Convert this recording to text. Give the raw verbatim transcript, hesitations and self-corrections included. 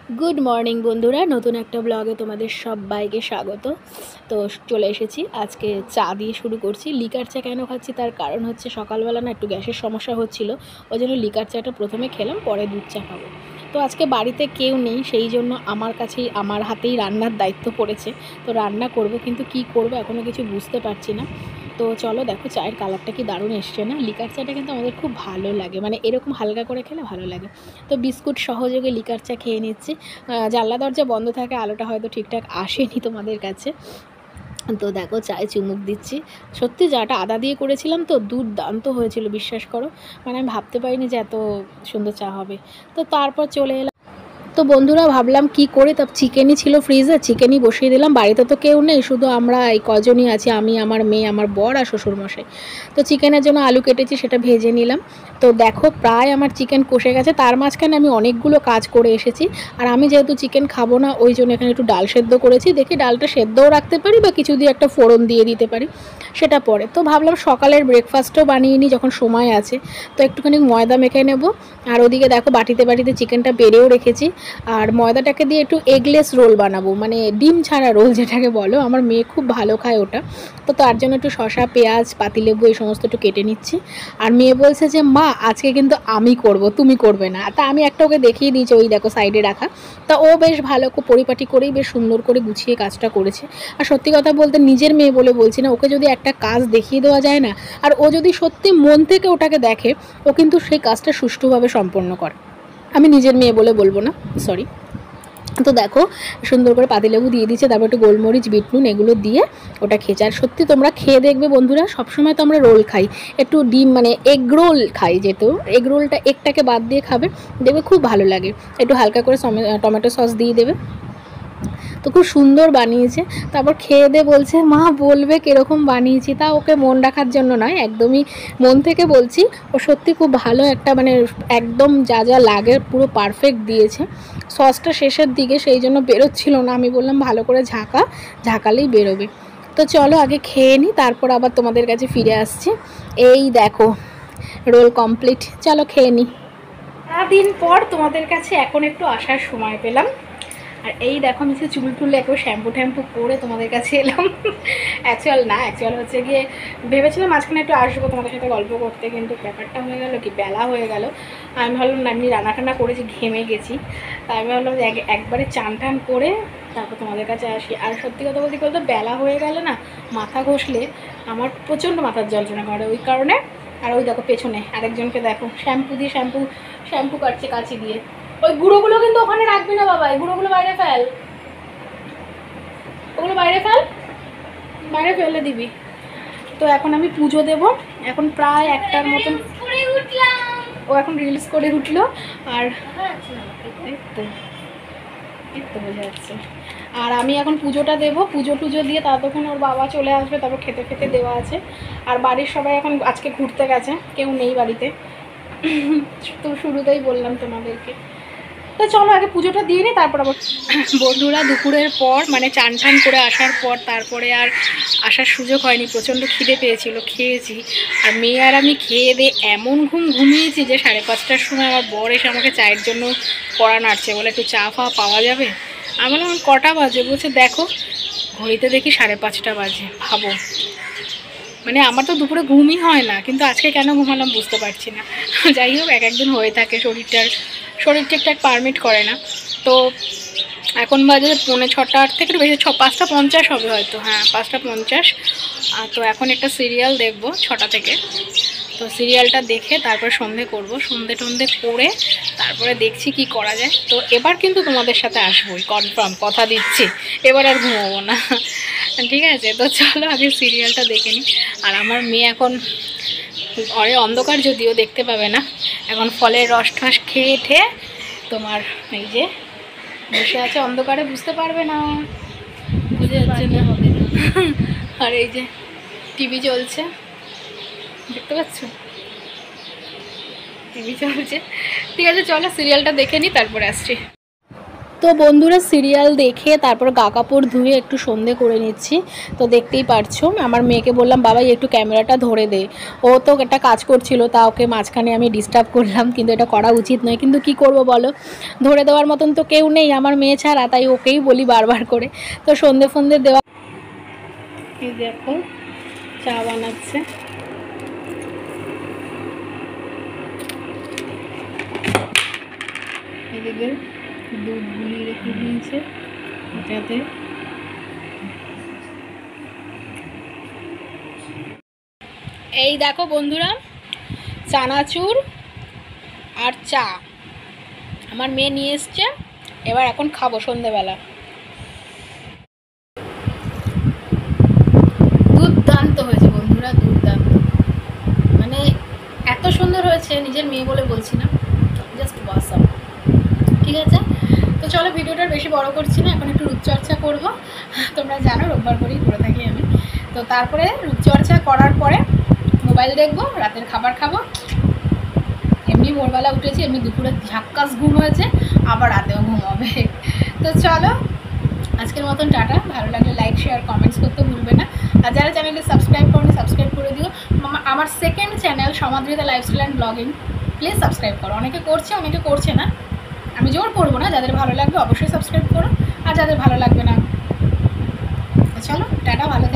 Good morning बंधुरा नतून एक ब्लगे तुम्हारे सबाइके स्वागत। तो चले एसेছি আজকে চা দিয়ে শুরু করছি। লিকার চা কেন খাচ্ছি তার কারণ হচ্ছে সকালবেলা না একটু গ্যাসের সমস্যা হচ্ছিল, ওই জন্য লিকার চাটা প্রথমে খেলাম, পরে দুধ চা খাবো। তো আজকে বাড়িতে কেউ নেই, সেই জন্য আমার কাছেই আমার হাতেই রান্নার দায়িত্ব পড়েছে। তো রান্না করব, কিন্তু কি করব এখনও কিছু বুঝতে পারছি না। তো চলো দেখো চায়ের কালারটা কি দারুণ এসছে না। লিকার চাটা কিন্তু আমাদের খুব ভালো লাগে, মানে এরকম হালকা করে খেলে ভালো লাগে। তো বিস্কুট সহযোগে লিকার চা খেয়ে নিচ্ছি। জানলা দরজা বন্ধ থাকে, আলোটা হয়তো ঠিকঠাক আসেনি তোমাদের কাছে। তো দেখো চায়ে চুমুক দিচ্ছি। সত্যি চাটা আদা দিয়ে করেছিলাম তো দুর্দান্ত হয়েছিল, বিশ্বাস করো। মানে আমি ভাবতে পারিনি যে এত সুন্দর চা হবে। তো তারপর চলে এলাম। তো বন্ধুরা ভাবলাম কি করে, তা চিকেনই ছিল ফ্রিজে, চিকেনই বসিয়ে দিলাম। বাড়িতে তো কেউ নেই, শুধু আমরা এই কজনই আছি, আমি, আমার মেয়ে, আমার বর আর শ্বশুরমশাই। তো চিকেনের জন্য আলু কেটেছি, সেটা ভেজে নিলাম। তো দেখো প্রায় আমার চিকেন কষে গেছে। তার মাঝখানে আমি অনেকগুলো কাজ করে এসেছি। আর আমি যেহেতু চিকেন খাবো না, ওই জন্য এখানে একটু ডাল সেদ্ধ করেছি। দেখি ডালটা সেদ্ধও রাখতে পারি বা কিছু দিয়ে একটা ফোড়ন দিয়ে দিতে পারি, সেটা পরে। তো ভাবলাম সকালের ব্রেকফাস্টও বানিয়ে নিই যখন সময় আছে। তো একটুখানি ময়দা মেখে নেব। আর ওদিকে দেখো বাটিতে বাটিতে চিকেনটা বেড়েও রেখেছি। আর ময়দাটাকে দিয়ে একটু এগলেস রোল বানাবো, মানে ডিম ছাড়া রোল যেটাকে বলো। আমার মেয়ে খুব ভালো খায় ওটা। তো তার জন্য একটু শসা, পেঁয়াজ, পাতিলেবু এই সমস্ত একটু কেটে নিচ্ছি। আর মেয়ে বলছে যে মা আজকে কিন্তু আমি করব, তুমি করবে না। তা আমি একটা ওকে দেখিয়ে দিয়েছি, ওই দেখো সাইডে রাখা। তা ও বেশ ভালো পরিপাটি করেই বেশ সুন্দর করে গুছিয়ে কাজটা করেছে। আর সত্যি কথা বলতে নিজের মেয়ে বলে বলছি না, ওকে যদি একটা কাজ দেখিয়ে দেওয়া যায় না, আর ও যদি সত্যি মন থেকে ওটাকে দেখে, ও কিন্তু সেই কাজটা সুষ্ঠুভাবে সম্পন্ন করে। আমি নিজের মেয়ে বলে বলবো না, সরি। তো দেখো সুন্দর করে পাতিলেবু দিয়ে দিচ্ছে, তারপর একটু গোলমরিচ, বিট নুন এগুলো দিয়ে ওটা খেয়েছে। আর সত্যি তোমরা খেয়ে দেখবে বন্ধুরা, সবসময় তো আমরা রোল খাই, একটু ডিম মানে এগ রোল খাই, যেহেতু এগ রোলটা এগটাকে বাদ দিয়ে খাবে, দেখবে খুব ভালো লাগে। একটু হালকা করে টমেটো সস দিয়ে দেবে। তো খুব সুন্দর বানিয়েছে। তারপর খেয়ে দিয়ে বলছে মা বলবে কীরকম বানিয়েছি। তা ওকে মন রাখার জন্য নয়, একদমই মন থেকে বলছি। ও সত্যি খুব ভালো একটা, মানে একদম যা যা লাগে পুরো পারফেক্ট দিয়েছে। সসটা শেষের দিকে, সেই জন্য বেরোচ্ছিল না। আমি বললাম ভালো করে ঝাঁকা, ঝাঁকালেই বেরোবে। তো চলো আগে খেয়ে নিই, তারপর আবার তোমাদের কাছে ফিরে আসছি। এই দেখো রোল কমপ্লিট, চলো খেয়ে নিই। সারাদিন পর তোমাদের কাছে এখন একটু আসার সময় পেলাম। আর এই দেখো আমি সে চুল টুলে একটু শ্যাম্পু ট্যাম্পু করে তোমাদের কাছে এলাম। অ্যাকচুয়াল না, অ্যাকচুয়াল হচ্ছে গিয়ে ভেবেছিলাম মাঝখানে একটু আসবো তোমাদের সাথে গল্প করতে, কিন্তু ব্যাপারটা হয়ে গেল কি বেলা হয়ে গেল। আমি ভাবলাম না, এমনি রান্না টান্না করেছি, ঘেমে গেছি। তাই আমি ভাবলাম যে একবারে চান টান করে তারপর তোমাদের কাছে আসি। আর সত্যি কথা বলতে বলতে বেলা হয়ে গেলে না, মাথা ঘষলে আমার প্রচণ্ড মাথার যন্ত্রণা করে, ওই কারণে। আর ওই দেখো পেছনে আরেকজনকে দেখো শ্যাম্পু দিয়ে শ্যাম্পু শ্যাম্পু কাটছে কাঁচি দিয়ে। ওই গুঁড়োগুলো কিন্তু ওখানে রাখবি না বাবা, এই গুঁড়োগুলো বাইরে ফেল, ওগুলো বাইরে ফেল, বাইরে ফেলে দিবি। তো এখন আমি পুজো দেব, এখন প্রায় একটার মতন। ও এখন রিলস করে উঠলো। আর এই তো এই তো বোঝা যাচ্ছে। আর আমি এখন পুজোটা দেবো, পুজো টুজো দিয়ে ততক্ষণ ওর বাবা চলে আসবে, তারপর খেতে খেতে দেওয়া আছে। আর বাড়ির সবাই এখন আজকে ঘুরতে গেছে, কেউ নেই বাড়িতে। তো শুরুতেই বললাম তোমাদেরকে। তো চলো আগে পুজোটা দিয়ে নিই, তারপর আবার। বন্ধুরা দুপুরের পর মানে চান টান করে আসার পর তারপরে আর আসার সুযোগ হয়নি, প্রচণ্ড খিদে পেয়েছিল, খেয়েছি। আর মেয়ে আর আমি খেয়ে দিয়ে এমন ঘুম ঘুমিয়েছি যে সাড়ে পাঁচটার সময় আমার বর এসে আমাকে চায়ের জন্য কড়া নাড়ছে, বলে একটু চা ফা পাওয়া যাবে। আমি বললাম কটা বাজে, বলছে দেখো ঘড়িতে দেখি সাড়ে পাঁচটা বাজে। ভাবো, মানে আমার তো দুপুরে ঘুমই হয় না, কিন্তু আজকে কেন ঘুমালাম বুঝতে পারছি না। যাই হোক এক একদিন হয়ে থাকে, শরীরটার শরীর ঠিকঠাক পারমিট করে না। তো এখন বাজে পৌনে ছটা, আট থেকে বেশি ছ পাঁচটা পঞ্চাশ হবে হয়তো, হ্যাঁ পাঁচটা পঞ্চাশ। তো এখন একটা সিরিয়াল দেখবো ছটা থেকে। তো সিরিয়ালটা দেখে তারপর সন্ধে করব, সন্ধে টন্ধে করে তারপরে দেখছি কি করা যায়। তো এবার কিন্তু তোমাদের সাথে আসবোই, কনফার্ম কথা দিচ্ছি, এবার আর ঘুমাবো না, ঠিক আছে। তো চলো আগে সিরিয়ালটা দেখে নিই। আর আমার মেয়ে এখন ঘরে অন্ধকার, যদিও দেখতে পাবে না, এখন ফলের রস ঠস খেয়ে ঠেয়ে তোমার এই যে বসে আছে অন্ধকারে, বুঝতে পারবে না, বুঝে যাচ্ছে না হবে না। আর এই যে টিভি চলছে, দেখতে পাচ্ছ টিভি চলছে। ঠিক আছে চলো সিরিয়ালটা দেখে নিই, তারপরে আসছি। তো বন্ধুরা সিরিয়াল দেখে তারপর গা কাপড় ধুয়ে একটু সন্ধে করে নিচ্ছি। তো দেখতেই পারছো আমার মেয়েকে বললাম বাবাই একটু ক্যামেরাটা ধরে দে, ও তো একটা কাজ করছিল, তা ওকে মাঝখানে আমি ডিস্টার্ব করলাম, কিন্তু এটা করা উচিত নয়, কিন্তু কি করব বলো, ধরে দেওয়ার মতন তো কেউ নেই আমার মেয়ে ছাড়া, তাই ওকেই বলি বারবার করে। তো সন্ধে ফন্ধে দেওয়া, এই দেখো চা বানাচ্ছে। এদিকে দুধ গুলিয়ে রেখে দিয়েছে এটাতে। এই দেখো বন্ধুরা চানাচুর আর চা আমার মেয়ে নিয়ে এসছে, এবার এখন খাবো সন্ধেবেলা। দুর্দান্ত হয়েছে বন্ধুরা, দুর্দান্ত, মানে এত সুন্দর হয়েছে, নিজের মেয়ে বলে বলছি না, জাস্ট ওয়াসাম। ঠিক আছে, তো চলো ভিডিওটা বেশি বড় করছি না, এখন একটু রূপচর্চা করব। তোমরা জানো রোববার করেই করে থাকি আমি। তো তারপরে রূপচর্চা করার পরে মোবাইল দেখবো, রাতের খাবার খাবো। এমনি ভোরবেলা উঠেছি, এমনি দুপুরে ঝাক্কাস ঘুম হয়েছে, আবার রাতেও ঘুম হবে। তো চলো আজকের মতন টাটা। ভালো লাগলে লাইক শেয়ার কমেন্টস করতে ভুলবে না, আর যারা চ্যানেলটি সাবস্ক্রাইব করো সাবস্ক্রাইব করে দিও। আমার second channel Samadrita lifestyle and blogging, please subscribe করো। অনেকে করছে অনেকে করছে না, আমি জোর করবো না, যাদের ভালো লাগবে অবশ্যই সাবস্ক্রাইব করো, আর যাদের ভালো লাগবে না চলো টাটা, ভালো।